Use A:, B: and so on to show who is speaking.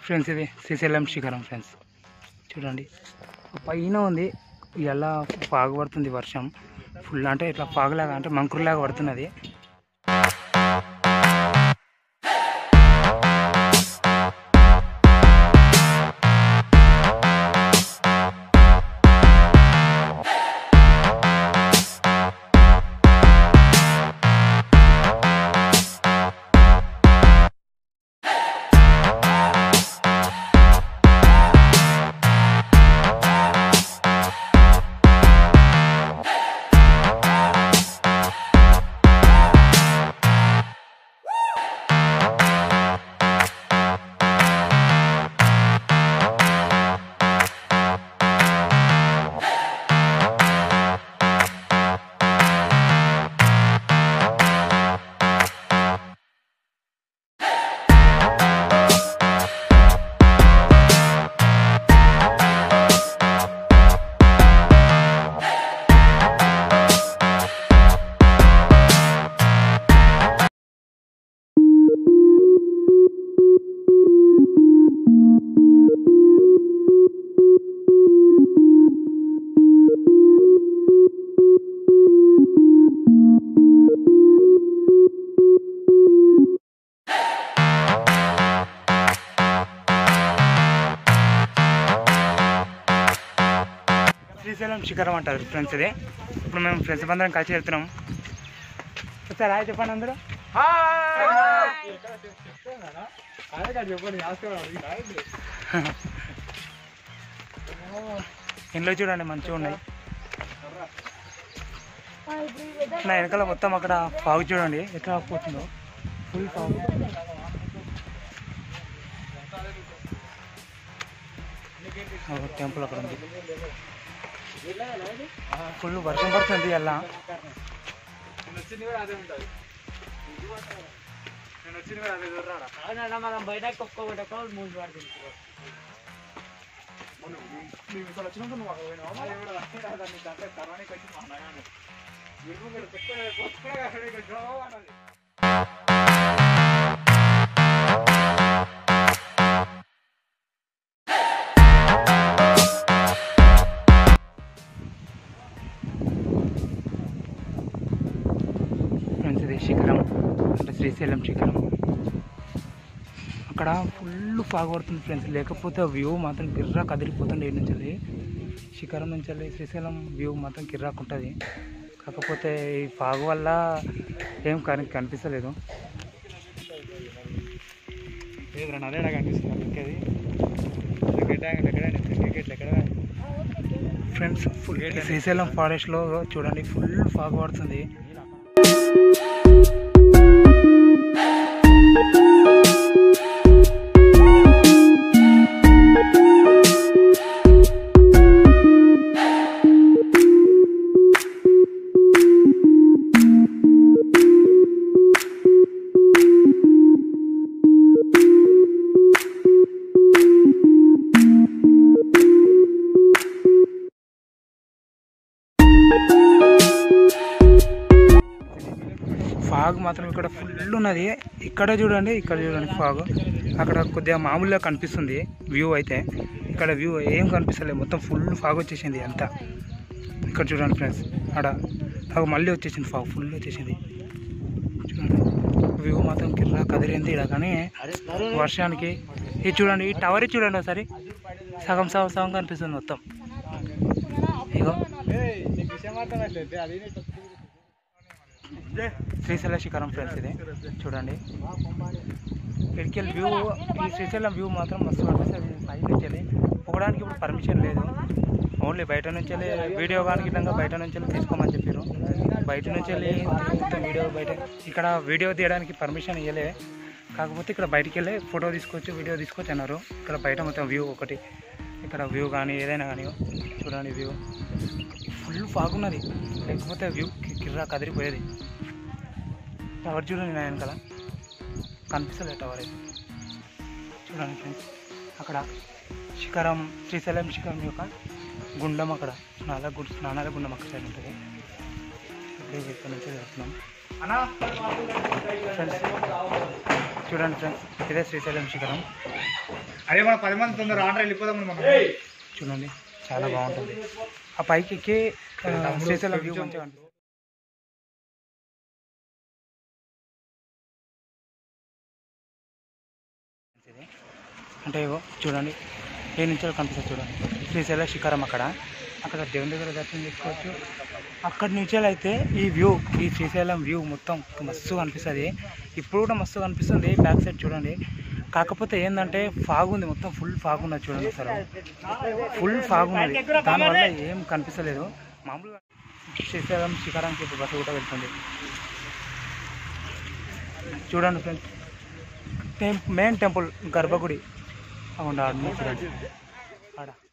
A: Friends ఇది శ్రీశైలం శిఖరం friends చూడండి పైన ఉంది. ఇలా ఫాగ్ పడుతుంది, వర్షం ఫుల్ అంటే ఇట్లా ఫాగ్ లాగా అంటే మంకురులాగా పడుతున్నది. శ్రీశైలం శిఖరం అంటారు ఫ్రెండ్స్ ఇది. ఇప్పుడు మేము ఫ్రెండ్స్ అందరం కలిసి వెళ్తున్నాం. సార్ హాయ్ చెప్పండి అందరూ. ఇంట్లో చూడండి మంచిగా ఉన్నాయి. నా వెనకాల మొత్తం అక్కడ ఫాగ్ చూడండి ఎట్లా పోతుందో, ఫుల్ ఫాగ్. టెంపుల్ అక్కడ ఉంది, ఫుల్ వర్షం పడుతుంది. అలా మనం బయట మూడు పడుతుంది. శిఖరం అంటే శ్రీశైలం శిఖరం. అక్కడ ఫుల్ ఫాగ్ పడుతుంది ఫ్రెండ్స్. లేకపోతే వ్యూ మాత్రం కిర్రా కదిలిపోతుంది. ఏడు నుంచి శిఖరం నుంచి శ్రీశైలం వ్యూ మాత్రం కిర్రాకు ఉంటుంది. కాకపోతే ఈ ఫాగ్ వల్ల ఏం కనిపిస్తలేదు. అదే కనిపిస్తుంది ఫ్రెండ్స్. ఫుల్ శ్రీశైలం ఫారెస్ట్లో చూడండి ఫుల్ ఫాగ్ పడుతుంది. ఫాగ్ మాత్రం ఇక్కడ ఫుల్ ఉన్నది. ఇక్కడ చూడండి ఫాగ్. అక్కడ కొద్దిగా మామూలుగా కనిపిస్తుంది వ్యూ అయితే. ఇక్కడ వ్యూ ఏం కనిపిస్తలేదు, మొత్తం ఫుల్ ఫాగ్ వచ్చేసింది అంతా. ఇక్కడ చూడండి ఫ్రెండ్స్, అక్కడ మళ్ళీ వచ్చేసింది ఫాగ్, ఫుల్ వచ్చేసింది. చూడండి వ్యూ మాత్రం కిర్రా కదిలింది ఇక్కడ. కానీ వర్షానికి ఇది చూడండి, ఈ టవర్ చూడండి ఒకసారి, సగం సగం కనిపిస్తుంది మొత్తం. ఇగో శ్రీశైల శిఖరం ఫ్రెండ్స్ ఇది చూడండి. ఇక్కడికి వ్యూ, ఈ శ్రీశైలం వ్యూ మాత్రం మస్తు కనిపిస్తుంది. పై నుంచి వెళ్ళి పోవడానికి ఇప్పుడు పర్మిషన్ లేదు, ఓన్లీ బయట నుంచి వెళ్ళి వీడియో కానీ ఇట్లా బయట నుంచి వెళ్ళి తీసుకోమని చెప్పారు. బయట నుంచి వెళ్ళి మొత్తం వీడియో బయట ఇక్కడ వీడియో తీయడానికి పర్మిషన్ ఇవ్వలే. కాకపోతే ఇక్కడ బయటికి వెళ్ళి ఫోటో తీసుకోవచ్చు, వీడియో తీసుకోవచ్చు అన్నారు. ఇక్కడ బయట మొత్తం వ్యూ ఒకటి, ఇక్కడ వ్యూ కానీ ఏదైనా కానీ చూడండి వ్యూ ఫుల్ ఫాగ్ ఉన్నది. లేకపోతే వ్యూ కిర్రా కదిరిపోయేది. టవర్ చూడండి నా వెనకాల కనిపిస్తలేదు టవర్ అయితే. చూడండి ఫ్రెండ్స్, అక్కడ శిఖరం శ్రీశైలం శిఖరం యొక్క గుండం, అక్కడ స్నానాల గుండం అక్కడ సైడ్ ఉంటుంది. ఇక్కడ నుంచి వెళ్తున్నాం ఫ్రెండ్స్. చూడండి ఫ్రెండ్స్, ఇదే శ్రీశైలం శిఖరం.
B: అదే మన 10 మంది తొందర ఆంధ్ర వెళ్ళిపోదాం మనం.
A: చూడండి చాలా బాగుంటుంది. ఆ పైకి ఎక్కి శ్రీశైలం వ్యూ మంచిగా అనిపిస్తుంది. అంటే ఇగో చూడండి ఏ నుంచి కనిపిస్తుంది చూడండి శ్రీశైలం శిఖరం అక్కడ దేవుని దగ్గర దర్శనం చేసుకోవచ్చు. అక్కడి నుంచి అయితే ఈ వ్యూ ఈ శ్రీశైలం వ్యూ మొత్తం మస్తుగా అనిపిస్తుంది. ఇప్పుడు కూడా మస్తుగా అనిపిస్తుంది. బ్యాక్ సైడ్ చూడండి. కాకపోతే ఏంటంటే ఫాగ్ ఉంది, మొత్తం ఫుల్ ఫాగ్ ఉన్నది చూడండి. సార్ ఫుల్ ఫాగ్ ఉన్నది, దానివల్ల ఏం కనిపిస్తలేదు. మామూలుగా శ్రీశైలం శిఖరానికి ఇప్పుడు బస్సు కూడా వెళ్తుంది చూడండి ఫ్రెండ్స్. మెయిన్ టెంపుల్ గర్భగుడి అవును చూడండి ఆడ